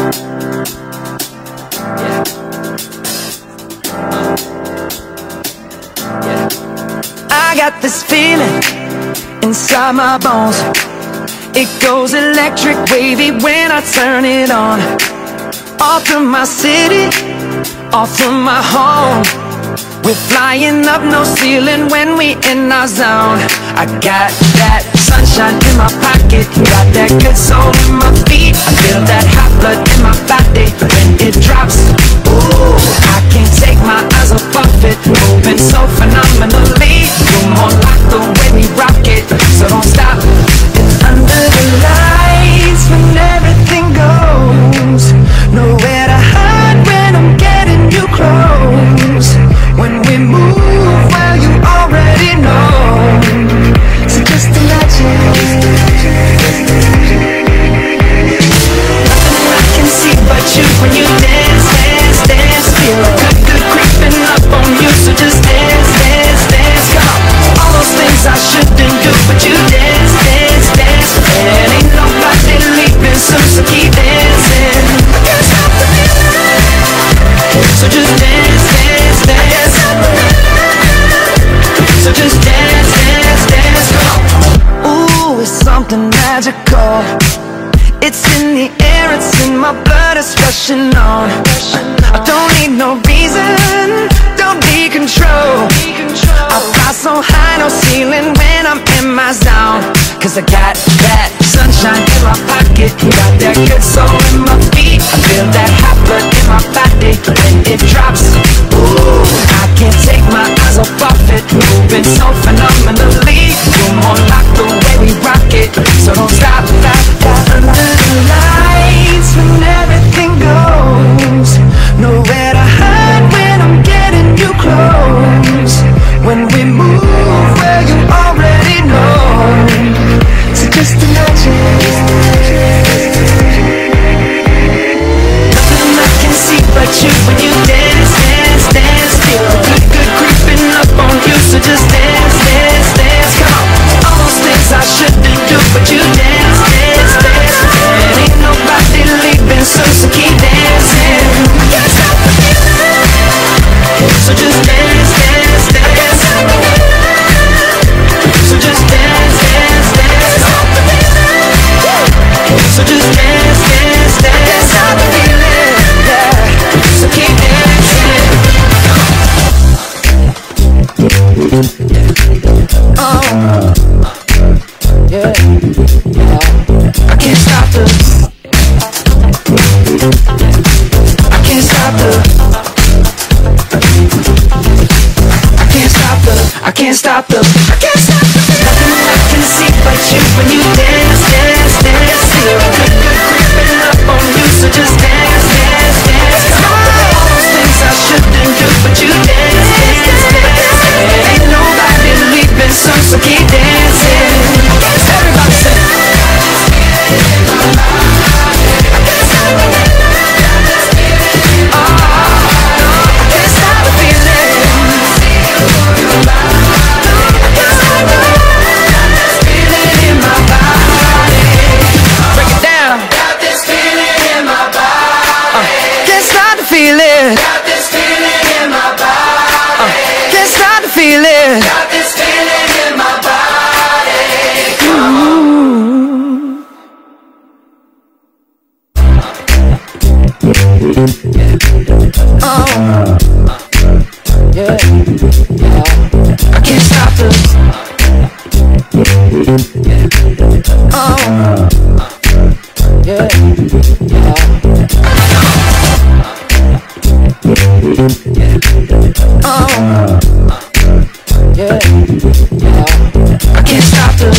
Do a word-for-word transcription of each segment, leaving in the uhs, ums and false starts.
Yeah. Yeah. I got this feeling inside my bones. It goes electric wavy when I turn it on. All through my city, all through my home. We're flying up, no ceiling when we in our zone. I got that sunshine in my pocket, got that good soul in my feet. I feel that hot blood in my body when it drops. Ooh, I can't take my eyes off of it, moving so phenomenally. You're more like the way we rock it, so don't stop. And under the lights, when everything goes, nowhere to hide when I'm getting you close. When we move, well, you already know. So just imagine. Nothing I can see but you when you dance, dance, dance. Feel a good, good creeping up on you. So just dance, dance, dance. Come on. All those things I shouldn't do, but you dance, dance, dance. And ain't nobody leaving soon, so keep dancing. I can't stop the feeling. So just dance, dance, dance. So just dance, dance, dance. Come on. Ooh, it's something magical. It's in the air, it's in my blood, it's rushing on. I don't need no reason, don't be control. I fly so high, no ceiling when I'm in my zone. Cause I got that sunshine in my pocket, got that good soul in my feet. I feel that hot blood in my body when it drops. Ooh, I can't take my eyes off of it, moving so phenomenally. You're more like the way we rock it, so don't stop, stop, stop. Under the lights, when everything goes, nowhere to hide when I'm getting you close. When we move, well, you already know. So just imagine. Nothing I can see but you when you dance, dance, dance. Feel a good, good creeping up on you. So just dance, dance, dance. Come on. All those things I shouldn't do, but you dance, dance, dance. And ain't nobody leaving soon, so keep dancing. You can't stop the feeling. So just dance, dance, dance. So just dance, dance, dance. So just dance, dance, dance. Stop the feeling, yeah. So keep dancing. Oh, yeah, yeah. I can't stop the. I can't stop the. I can't stop the. I can't stop the. I can't stop the. Nothing I can see but you when you dance, dance, dance. Feel a good, good creeping up on you, so just dance, dance, dance. All those things I shouldn't do, but you dance, dance, dance. Ain't nobody leaving soon, so keep dancing. Everybody sing. Feel it. Got this feeling in my body. Uh, can't stop the feeling. Got this feeling in my body. Ooh. Oh, yeah, yeah. I can't stop the. Oh, yeah, yeah. Oh, yeah, yeah. I can't stop the.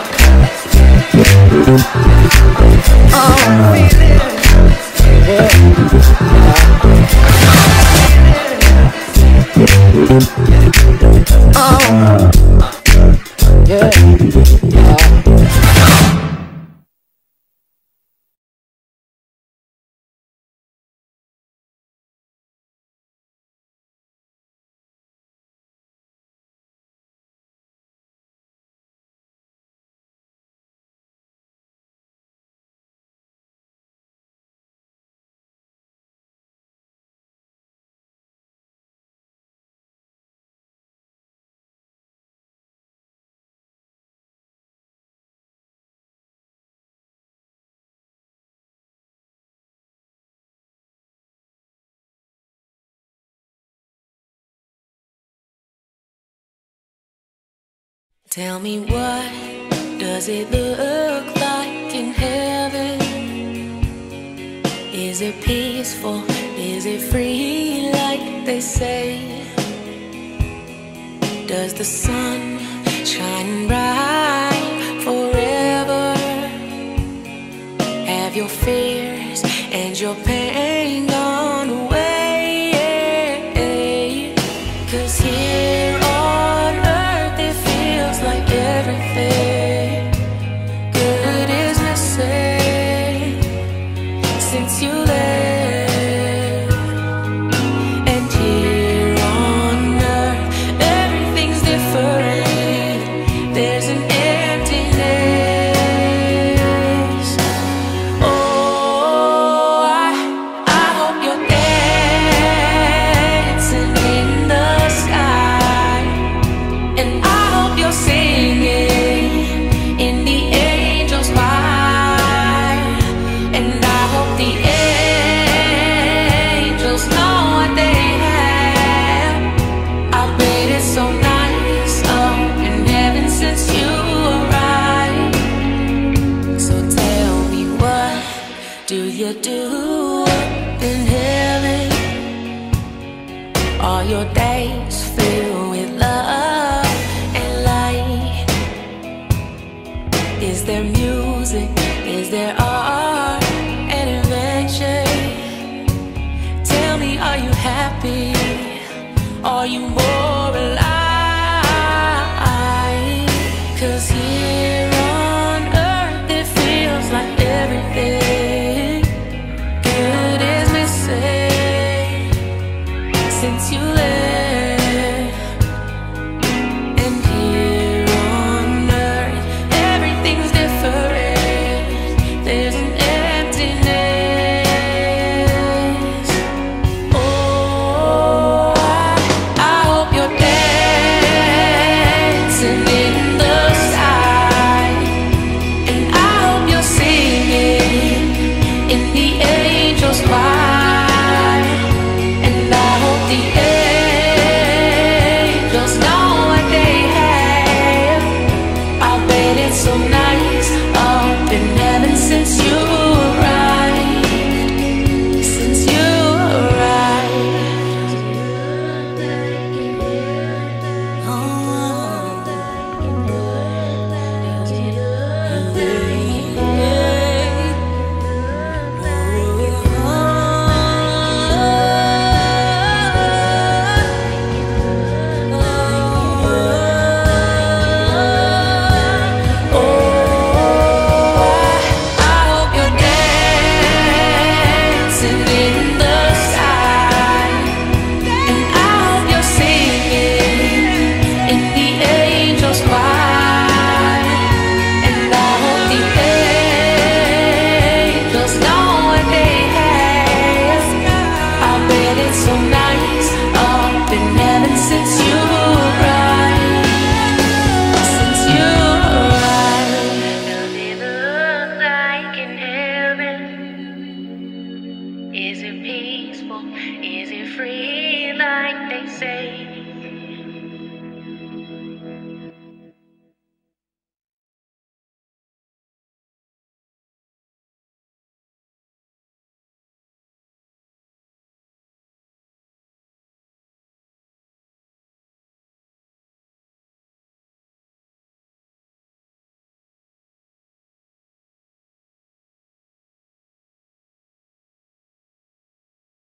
Oh, Tell me, what does it look like in heaven? Is it peaceful? Is it free like they say? Does the sun shine bright forever? Have your fears and your pain gone away? 'Cause here on earth it feels like everything good is missing since you left. And here on earth everything's different. There's an emptiness. Oh, I, I hope you're dancing in the sky, and I hope you're singing in the angels' choir, and I hope the angels know what they have. I bet it's so nice up in heaven since you arrived. So tell me, what do you do up in heaven? Are your days filled with love and light? Is there music? Is there art and invention? Tell me, are you happy? Are you more alive? 'Cause here on earth it feels like everything good is missing since you left. And here on earth everything's different. There's an emptiness. Oh, I, I hope you're dancing in the sky, and I hope you're singing in the angels' choir, and I hope the angels know what they have. I bet it's so nice up in heaven since you